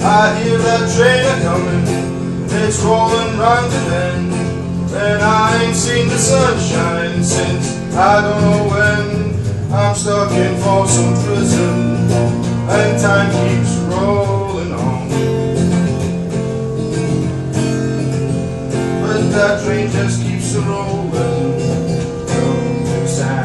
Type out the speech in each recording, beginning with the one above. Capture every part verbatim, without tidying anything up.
I hear that train a-comin', it's rollin' round the bend, and I ain't seen the sunshine since I don't know when. I'm stuck in Folsom Prison, and time keeps rolling on. But that train just keeps a-rollin' from to San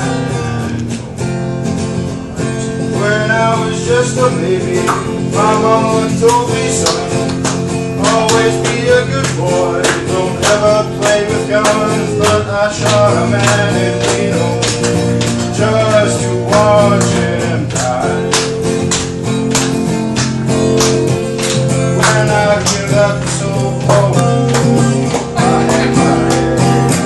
Antonio. When I was just a baby, my mama told me, son, always be a good boy, don't ever play with guns. But I shot a man in Reno just to watch him die. When I hear that whistle blow, I hang my head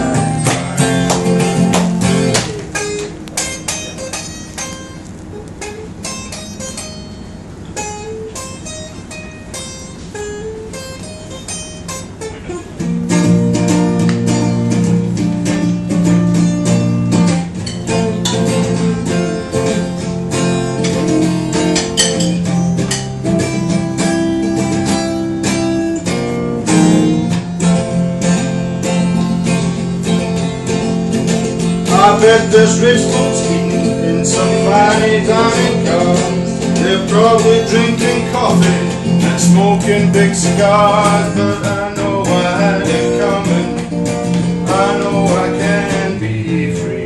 I bet there's rich folks eating in some fine dining car. They're probably drinking coffee and smoking big cigars. But I know I had it coming, I know I can be free.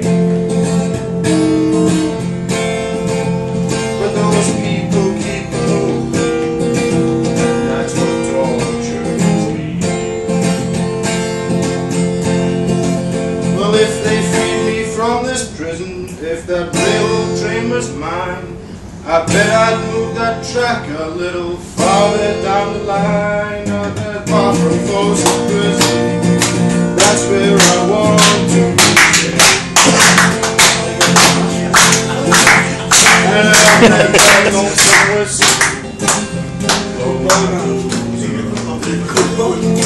But those people keep moving, and that's what tortures me. Well, if they free from this prison, if that railroad train was mine, I bet I'd move that track a little farther down the line. Not that far from Folsom Prison, that's where I want to be. And I'll have that lonesome whistle blow around.